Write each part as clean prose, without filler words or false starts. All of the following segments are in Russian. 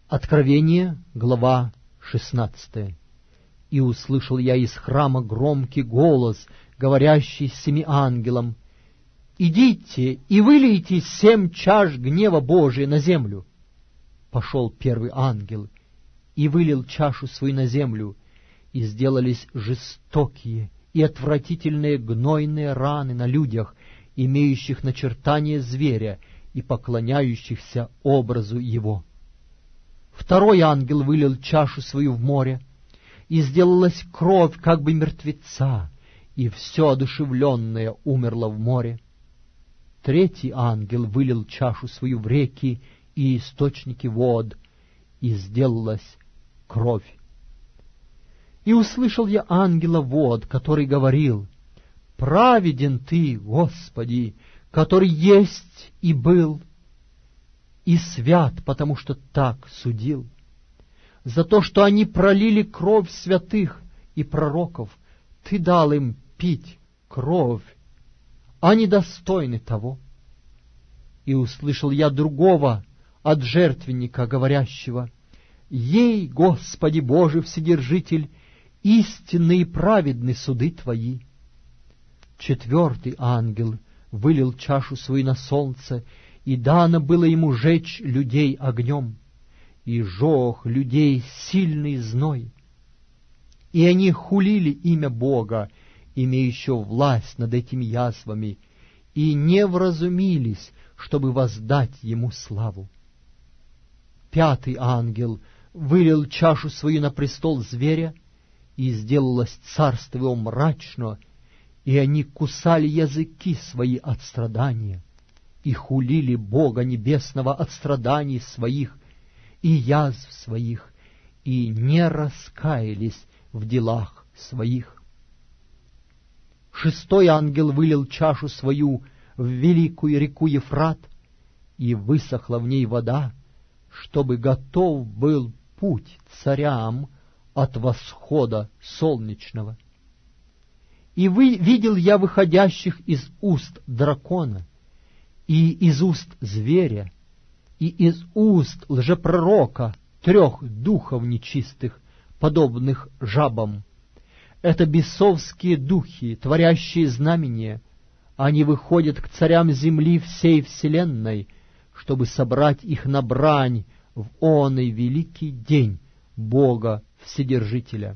Откровение, глава 16. «И услышал я из храма громкий голос, говорящий с семи ангелом: идите и вылейте 7 чаш гнева Божия на землю. Пошел первый ангел и вылил чашу свою на землю, и сделались жестокие и отвратительные гнойные раны на людях, имеющих начертание зверя и поклоняющихся образу его. Второй ангел вылил чашу свою в море, и сделалась кровь как бы мертвеца, и все одушевленное умерло в море. Третий ангел вылил чашу свою в реки и источники вод, и сделалась кровь. И услышал я ангела вод, который говорил: праведен ты, Господи, который есть и был, и свят, потому что так судил. За то, что они пролили кровь святых и пророков, ты дал им пить кровь, они достойны того. И услышал я другого от жертвенника, говорящего: ей, Господи Боже Вседержитель, истинны и праведны суды Твои. Четвертый ангел вылил чашу свою на солнце, и дано было ему жечь людей огнем, и жег людей сильный зной. И они хулили имя Бога, имеющего власть над этими язвами, и не вразумились, чтобы воздать ему славу. Пятый ангел вылил чашу свою на престол зверя, и сделалось царство его мрачно, и они кусали языки свои от страдания, и хулили Бога Небесного от страданий своих и язв своих, и не раскаялись в делах своих. Шестой ангел вылил чашу свою в великую реку Ефрат, и высохла в ней вода, чтобы готов был путь царям от восхода солнечного. И видел я выходящих из уст дракона, и из уст зверя, и из уст лжепророка 3 духов нечистых, подобных жабам. Это бесовские духи, творящие знамения. Они выходят к царям земли всей вселенной, чтобы собрать их на брань в оный великий день Бога Вседержителя.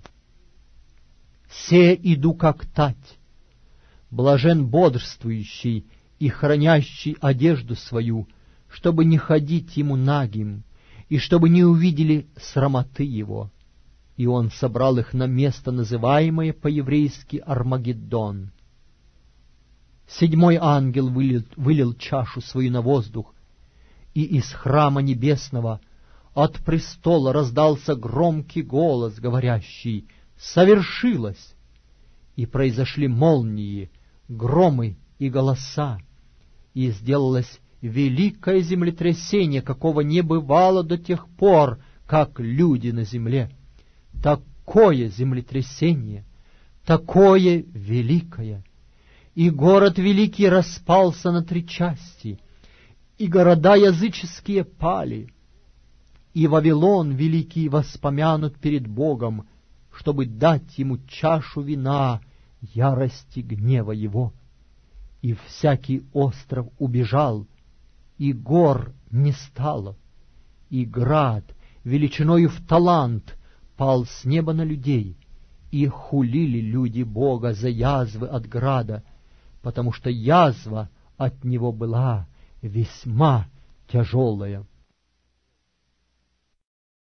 Се иду как тать, блажен бодрствующий и хранящий одежду свою, чтобы не ходить ему нагим, и чтобы не увидели срамоты его. И он собрал их на место, называемое по-еврейски Армагеддон. Седьмой ангел вылил чашу свою на воздух, и из храма небесного от престола раздался громкий голос, говорящий: «Совершилось!» И произошли молнии, громы и голоса, и сделалось великое землетрясение, какого не бывало до тех пор, как люди на земле. Такое землетрясение, такое великое! И город великий распался на 3 части, и города языческие пали, и Вавилон великий воспомянут перед Богом, чтобы дать ему чашу вина ярости гнева его. И всякий остров убежал, и гор не стало, и град величиною в талант пал с неба на людей, и хулили люди Бога за язвы от града, потому что язва от него была весьма тяжелая.